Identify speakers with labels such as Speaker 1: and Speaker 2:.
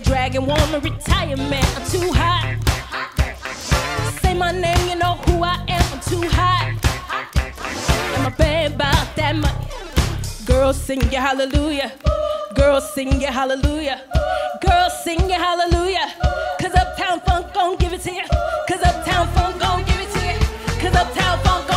Speaker 1: dragon, wanna retire, man. I'm too hot. Say my name, you know who I am. I'm too hot. I'm a bad about that money. Girls sing your hallelujah. Girls sing your hallelujah. Girls sing your hallelujah. Cause Uptown Funk gon' give it to you. Cause Uptown Funk gon' give it to you. Cause Uptown Funk gon'